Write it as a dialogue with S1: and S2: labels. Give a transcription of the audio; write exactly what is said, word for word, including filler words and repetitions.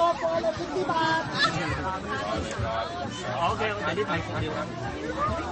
S1: โปรเลยสิบบาท
S2: โอเคเดี๋ยวรีบไปคนเดียว